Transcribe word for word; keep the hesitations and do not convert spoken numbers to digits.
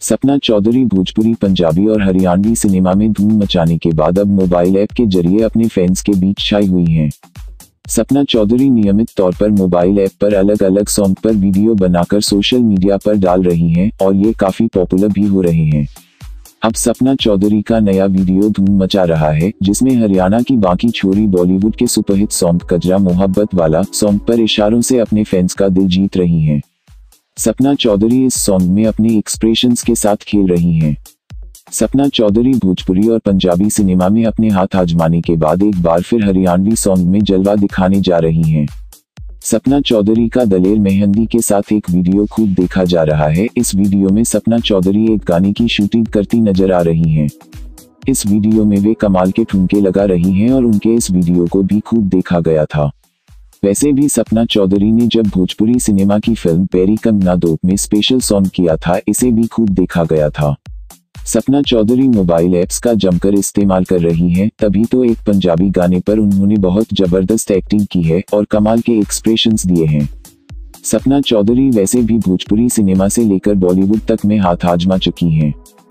सपना चौधरी भोजपुरी, पंजाबी और हरियाणवी सिनेमा में धूम मचाने के बाद अब मोबाइल ऐप के जरिए अपने फैंस के बीच छाई हुई हैं। सपना चौधरी नियमित तौर पर मोबाइल ऐप पर अलग अलग सॉन्ग पर वीडियो बनाकर सोशल मीडिया पर डाल रही हैं और ये काफी पॉपुलर भी हो रहे हैं। अब सपना चौधरी का नया वीडियो धूम मचा रहा है, जिसमें हरियाणा की बाकी छोरी बॉलीवुड के सुपरहिट सॉन्ग कजरा मोहब्बत वाला सॉन्ग पर इशारों से अपने फैंस का दिल जीत रही हैं। सपना चौधरी इस सॉन्ग में अपने एक्सप्रेशंस के साथ खेल रही हैं। सपना चौधरी भोजपुरी और पंजाबी सिनेमा में अपने हाथ आजमाने के बाद एक बार फिर हरियाणवी सॉन्ग में जलवा दिखाने जा रही हैं। सपना चौधरी का दलेर मेहंदी के साथ एक वीडियो खूब देखा जा रहा है। इस वीडियो में सपना चौधरी एक गाने की शूटिंग करती नजर आ रही हैं। इस वीडियो में वे कमाल के ठुमके लगा रही हैं और उनके इस वीडियो को भी खूब देखा गया था। वैसे भी सपना चौधरी ने जब भोजपुरी सिनेमा की फिल्म पेरी कंगना दो में स्पेशल सॉन्ग किया था, इसे भी खूब देखा गया था। सपना चौधरी मोबाइल ऐप्स का जमकर इस्तेमाल कर रही हैं, तभी तो एक पंजाबी गाने पर उन्होंने बहुत जबरदस्त एक्टिंग की है और कमाल के एक्सप्रेशंस दिए हैं। सपना चौधरी वैसे भी भोजपुरी सिनेमा से लेकर बॉलीवुड तक में हाथ आजमा चुकी हैं।